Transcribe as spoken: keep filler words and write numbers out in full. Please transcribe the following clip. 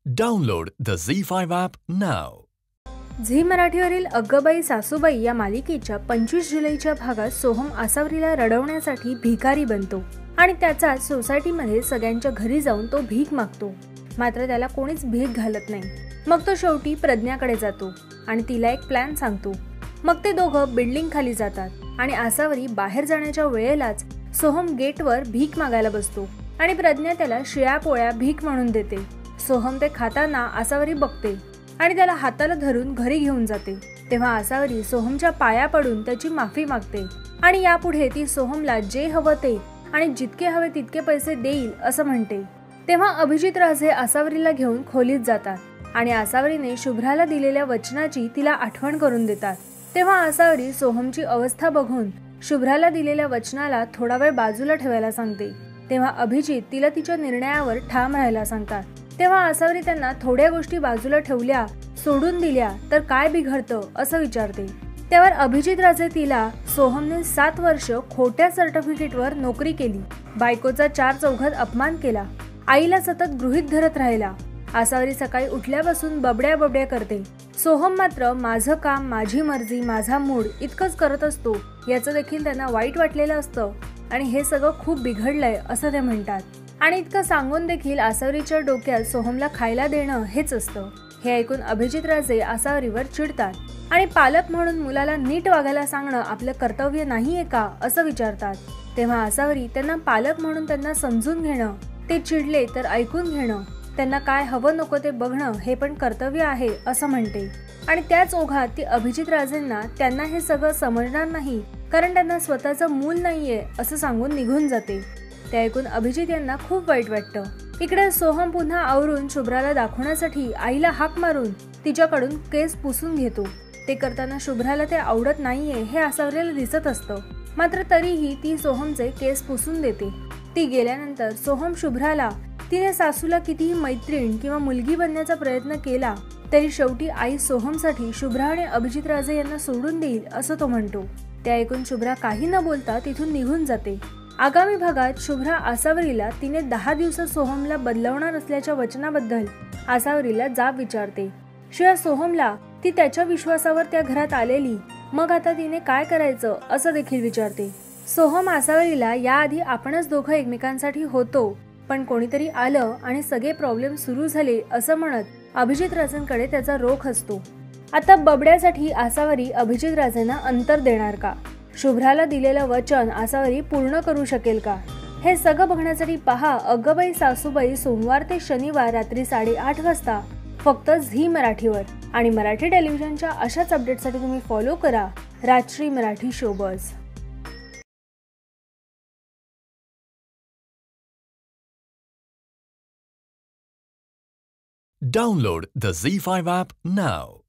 Download the Zee five app now. Zee मराठीवरील अग्गबाई सासूबाई या मालिकेच्या पंचवीस जुलैच्या भागात सोहम आसावरीला रडवण्यासाठी भिकारी बनतो आणि त्याचा सोसायटीमध्ये सगळ्यांच्या घरी जाऊन तो भीक मागतो. मात्र त्याला कोणीच भीक घालत नाही. मग तो शेवटी प्रज्ञाकडे जातो आणि तिला एक प्लॅन सांगतो. मग ते दोघं बिल्डिंग खाली जातात आणि आसावरी बाहेर जाण्याच्या वेळेलाच सोहम गेटवर भीक मागायला बसतो आणि प्रज्ञा त्याला शिळ्या पोळ्या भीक म्हणून देते. सोहम ते खाताना आसावरी बघते आणि त्याला हाताला धरून घरी घेऊन जाते. तेव्हा आसावरी सोहमच्या पाया पडून त्याची माफी मागते आणि यापुढे ती सोहमला जे हवं ते आणि जितके हवे तितके पैसे देईल असं म्हणते. तेव्हा अभिजित राजे आसावरीला घेऊन खोलीत जातात आणि आसावरीने शुभ्राला दिलेल्या वचनाची तिला आठवण करून देतात. तेव्हा आसावरी सोहमची अवस्था बघून शुभ्राला दिलेल्या वचनाला थोडा वेळ बाजूला ठेवायला सांगते. तेव्हा अभिजित तिला तिच्या निर्णयावर ठाम राहायला सांगतात. तेव्हा आसावरी त्यांना थोड्या गोष्टी बाजूला ठेवल्या सोडून दिल्या तर काय बिघडतं असं विचारते. त्यावर अभिजित राजे तिला सोहमने सात वर्ष खोट्या सर्टिफिकेटवर नोकरी केली, बायकोचा चार चौघात अपमान केला, आईला सतत गृहीत धरत राहिला. आसावरी सकाळी उठल्यापासून बबड्या बबड्या करते. सोहम मात्र माझं काम माझी मर्जी माझा मूड इतकंच करत असतो याचं देखील त्यांना वाईट वाटलेलं असतं आणि हे सगळं खूप बिघडलंय असं ते म्हणतात. आणि इतकं सांगून देखील आसावरीच्या डोक्यात सोहमला खायला देणं हेच असतं. हे ऐकून अभिजित राजे आसावरीवर चिडतात आणि पालक म्हणून मुलाला नीट वागायला सांगणं आपलं कर्तव्य नाहीये का असं विचारतात. तेव्हा आसावरी त्यांना पालक म्हणून त्यांना समजून घेणं, ते चिडले तर ऐकून घेणं, त्यांना काय हवं नको ते बघणं हे पण कर्तव्य आहे असं म्हणते. आणि त्याच ओघात ती अभिजित राजेंना त्यांना हे सगळं समजणार नाही कारण त्यांना स्वतःचं मूल नाहीये असं सांगून निघून जाते. ते ऐकून अभिजित यांना खूप वाईट वाटतं. इकडे सोहम पुन्हा आवरून शुभ्राला दाखवण्यासाठी आईला हाक मारून तिच्याकडून केस पुसून घेतो. ते करताना शुभ्राला ते आवडत नाहीये हे आसावरीला दिसत असतं. मात्र तरीही ती सोहमचे केस पुसून देते. ती गेल्यानंतर सोहम शुभ्राला तिने सासूला कितीही मैत्रीण किंवा मुलगी बनण्याचा प्रयत्न केला तरी शेवटी आई सोहमसाठी शुभ्रा आणि अभिजित राजे यांना सोडून देईल असं तो म्हणतो. ते ऐकून शुभ्रा काही न बोलता तिथून निघून जाते. आगामी भागात शुभ्रा आसावरीला तिने दहा दिवसात सोहमला बदलवणार असल्याच्या वचनाबद्दल आसावरीला जाब विचारते. शिवाय सोहमला ती त्याच्या विश्वासावर त्या घरात आलेली, मग आता तिने काय करायचं असं देखील विचारते. सोहम आसावरीला याआधी आपणच दोघं एकमेकांसाठी होतो पण कोणीतरी आलं आणि सगळे प्रॉब्लेम सुरू झाले असं म्हणत अभिजित राजेंकडे त्याचा रोख असतो. आता बबड्यासाठी आसावरी अभिजित राजेंना अंतर देणार का? शुभ्राला दिलेलं वचन आसावरी पूर्ण करू शकेल का? हे सगळं बघण्यासाठी पहा अग्गबाई सासूबाई सोमवार ते शनिवार रात्री साडेआठ वाजता फक्त झी मराठीवर. आणि मराठी टेलिव्हिजनच्या अशाच अपडेटसाठी तुम्ही फॉलो करा Rajshri Marathi showbiz. Download the Zee five app now.